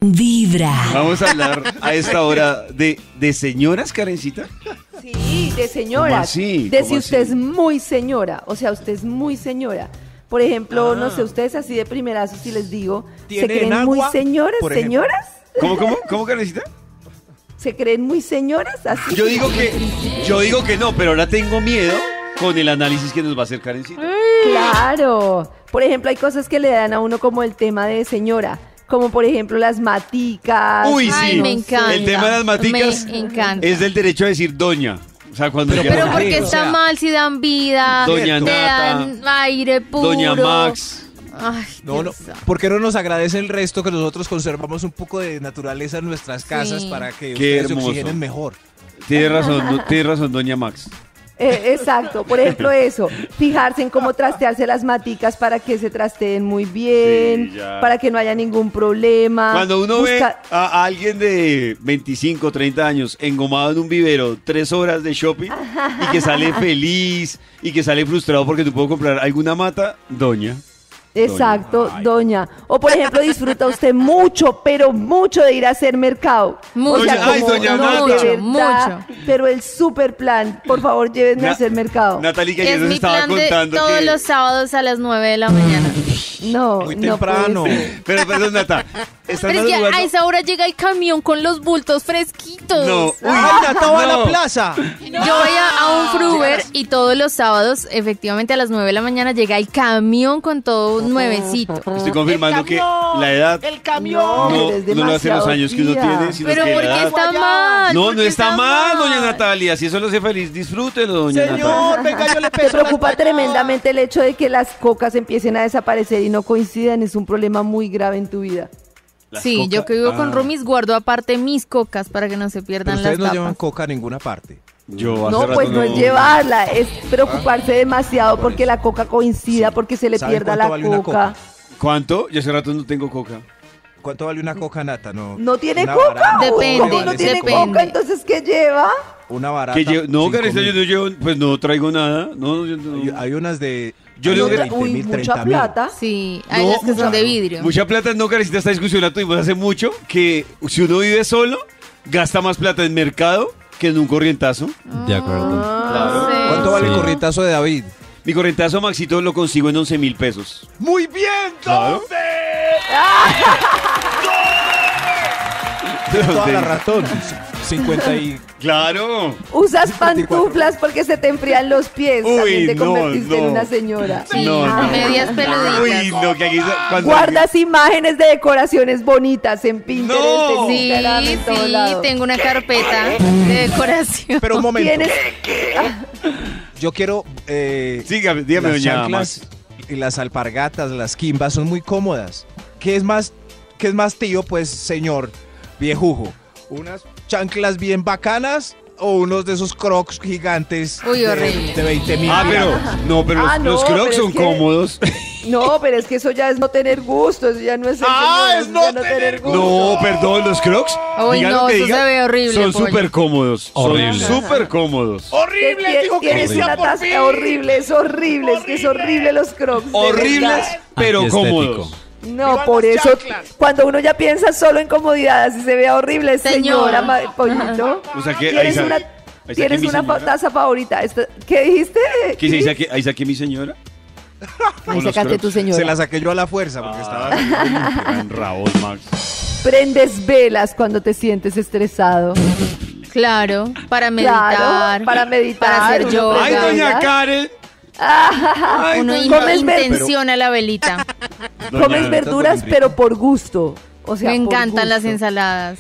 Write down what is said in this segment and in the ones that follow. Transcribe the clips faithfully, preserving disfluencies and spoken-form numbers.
Vibra. Vamos a hablar a esta hora de, de señoras, Karencita. Sí, de señoras. ¿Cómo así? De ¿Cómo si usted así? es muy señora. O sea, usted es muy señora. Por ejemplo, Ah. no sé, ustedes así de primerazo, si les digo, ¿se ¿Tienen creen agua, muy señoras? por ejemplo? ¿Señoras? ¿Cómo, cómo, cómo, Karencita? ¿Se creen muy señoras? Así. Yo digo que, yo digo que no, pero ahora tengo miedo con el análisis que nos va a hacer Karencita. Claro. Por ejemplo, hay cosas que le dan a uno como el tema de señora. Como por ejemplo las maticas. Uy, sí. Ay, me encanta. El tema de las maticas Me encanta. es del derecho a decir doña. O sea, cuando Pero ya- Pero ¿por porque qué? O está sea, mal si dan vida, Doña te Nata, dan aire puro. Doña Max. Ay, No, no, Dios santo. ¿por qué no nos agradece el resto que nosotros conservamos un poco de naturaleza en nuestras casas Sí. para que Qué ustedes se hermoso. oxigenen mejor? Tiene razón, no- tiene razón, doña Max. Eh, exacto, por ejemplo eso, fijarse en cómo trastearse las maticas para que se trasteen muy bien, Sí, ya. para que no haya ningún problema. Cuando uno Busca- ve a, a alguien de veinticinco, treinta años engomado en un vivero, tres horas de shopping, y que sale feliz, y que sale frustrado porque no puedo comprar alguna mata, doña. Exacto, Ay. doña. O por ejemplo, disfruta usted mucho, pero mucho de ir a hacer mercado. Mucho. O sea, Ay, como, doña no, Nata. de verdad, Mucho. pero el super plan, por favor, llévenme a Na- hacer mercado. Natalie, que ayer Es nos mi estaba plan de contando todos que... los sábados a las nueve de la mañana. No, Muy no temprano. puede ser. Pero perdón, Nata, ¿estás Pero es que madrugando? a esa hora llega el camión con los bultos fresquitos. No, uy, ¡Ay, Nata va a no. la plaza! Yo voy a, a un Fruver y todos los sábados, efectivamente a las nueve de la mañana, llega el camión con todo nuevecito. Estoy confirmando que la edad El camión. no, pero es no lo hacen los demasiado años que uno tía. tiene, sino Pero que ¿por la qué edad. está mal? No, ¿Por no qué está mal, doña mal? Natalia. Si eso lo hace feliz, disfrútelo, doña Natalia. Señor, venga, yo le Te peso la preocupa espalda. tremendamente el hecho de que las cocas empiecen a desaparecer y no coincidan, es un problema muy grave en tu vida. Las Sí, yo coca- que vivo con Ah. roomies guardo aparte mis cocas para que no se Pero pierdan ustedes las no tapas. llevan coca a ninguna parte. Yo hace No, rato pues no es llevarla, es preocuparse demasiado porque la coca coincida, porque se le ¿Saben pierda cuánto la vale una coca. coca? ¿Cuánto? Yo hace rato no tengo coca. ¿Cuánto vale una coca, Nata? No, ¿No tiene una coca? barata. Depende, ¿Cómo no tiene depende. coca? Entonces, ¿qué lleva? Una barata. Que yo- no, cinco Karencita, yo mil. no llevo, pues no traigo nada. No, yo no- Hay, hay unas de. Yo hay le unas digo de que- Uy, veinte mil, mucha treinta mil. plata. Sí, hay No, las que son de vidrio. Mucha plata, no, Karencita, esta discusión la tuvimos hace mucho, que si uno vive solo, gasta más plata en mercado que en un corrientazo. De acuerdo. Ah, Sí. ¿Cuánto vale el Sí. corrientazo de David? Mi corrientazo, Maxito, lo consigo en once mil pesos. ¡Muy bien! Claro. Toda la ratón. cincuenta y... Claro. Usas cincuenta y cuatro. pantuflas porque se te enfrían los pies. Uy, También te no, convertiste en no. una señora. Sí, No, no. medias peluditas. Uy, no, que aquí cuando Guardas imágenes de decoraciones bonitas en Pinterest, No. en Sí, Instagram, en todo sí, lado. tengo una carpeta de decoración. Pero un momento. Tienes Yo quiero... Eh, Sí, dígame, dígame, las doña chanclas y las alpargatas, las quimbas son muy cómodas. ¿Qué es más, qué es más tío, pues, señor viejujo? ¿Unas chanclas bien bacanas o unos de esos crocs gigantes Uy, de, horrible. de veinte mil? Ah, pero no, pero Ah, los, no, los pero crocs es son que- cómodos. No, pero es que eso ya es no tener gusto, eso ya no es ser Ah, señora, es eso no ya tener No, perdón, los crocs. Uy, digan no, lo que eso digan, se ve horrible, Son pollo. súper cómodos. Horrible. Son súper cómodos. Horrible, Tie- dijo Tienes Cristian una por taza fin. horrible, es horrible, es que es horrible los crocs. de Horribles, verdad. pero Antiestético. cómodos. No, Vivan por las eso, chanclas. cuando uno ya piensa solo en comodidad, así se vea horrible, señora, Señora. ma- pollito. O sea que ahí Tienes sabe- una, ahí saqué tienes mi una fa- señora. taza favorita. Esto- ¿Qué dijiste? ¿Qué se dice? Ahí saqué mi señora. Ahí Con los sacaste crocs. tu señora. Se la saqué yo a la fuerza porque estaba... En Raúl, Max. Prendes velas cuando te sientes estresado. Claro, para meditar. Claro, para meditar, Para hacer uno yoga. Ay, Oiga, doña ¿verdad? Karen. Ay, Uno doña- in- Comes ver- intenciona la velita. Doña- Comes verduras, pero por gusto. O sea, Me por encantan las gusto. ensaladas.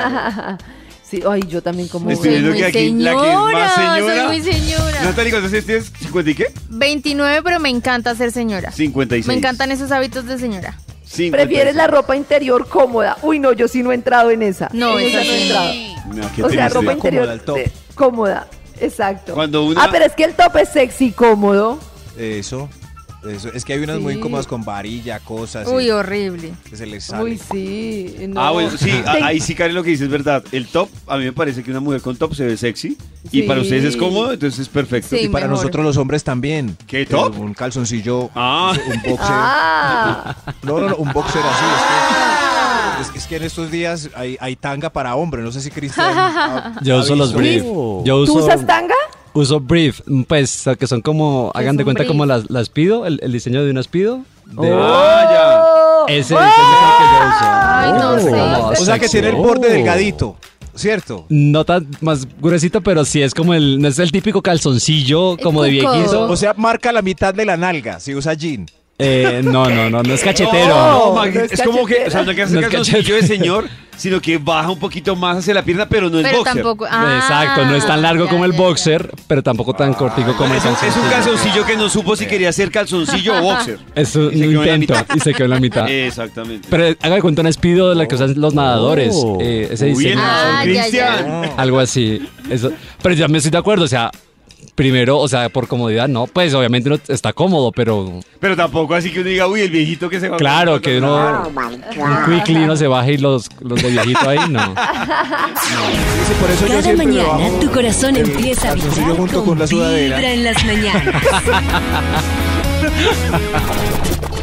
Sí, ay, yo también como. Estoy Soy viendo muy que aquí la que es señora, más señora. soy muy señora. Natalie, ¿cuántos años tienes? ¿cincuenta y qué? veintinueve, pero me encanta ser señora. cincuenta y seis. Me encantan esos hábitos de señora. cincuenta y ¿Prefieres la seis. ropa interior cómoda? Uy, no, yo sí no he entrado en esa. No, en esa esa no he sí. entrado. No, qué O sea, triste. ropa interior Cómoda el top. eh, cómoda. Exacto. Cuando una- Ah, pero es que el top es sexy y cómodo. Eso, eso. Es que hay unas muy Sí. incómodas con varilla, cosas. Uy, y- horrible. que se les sale. Uy, sí. no. Ah, bueno, sí, a- Ten- ahí sí, Karen, lo que dices es verdad. El top, a mí me parece que una mujer con top se ve sexy. Y Sí. para ustedes es cómodo, entonces es perfecto. Sí. Y para mejor. nosotros los hombres también. ¿Qué, Eh, top? Un calzoncillo, Ah. un boxer. Ah, No, no, no, un boxer así. Es que, Es, es que en estos días hay, hay tanga para hombre. No sé si Cristian. ha- Yo ha uso los visto. brief. Oh. Yo ¿Tú uso, usas tanga? uso brief, pues que son como, hagan es de un cuenta brief? como las, las pido, el, el diseño de unas pido. De, Ah, Oh. Ese diseño es el que yo uso. Ay, no sé. Como O sea que sexy. tiene el borde delgadito, ¿cierto? No tan más gruesito, pero sí es como el, no es el típico calzoncillo como de cuco. viejito. O sea, marca la mitad de la nalga si usa jean. Eh, no, no, no, no es cachetero. No, No, Magdi, no es, es como que, o sea, no que hace No es calzoncillo de cachete. señor, sino que baja un poquito más hacia la pierna, pero no es Pero boxer. tampoco. ah, Exacto, no es tan largo ya, como el ya, ya. boxer, pero tampoco tan cortico como el Es, un- es calzoncillo. un calzoncillo que no supo si quería ser calzoncillo o boxer. Es un Y se quedó en la intento mitad. y se quedó en la mitad. Exactamente. Pero haga de cuenta un espido de la que usan los nadadores. Oh. eh, ese Uy, el diseño. nadador Ah, ya, ya. Cristian. Algo así. Eso. Pero ya me estoy de acuerdo, o sea, primero, o sea, por comodidad, no, pues obviamente no está cómodo, pero Pero tampoco así que uno diga, uy, el viejito que se va. claro que uno un quickly no se baje y los, los de viejito ahí, no. Sí, sí, por eso yo Cada siempre me mañana bajo tu corazón el empieza a calzoncillo vibrar junto con, con la sudadera. Vibra en las mañanas.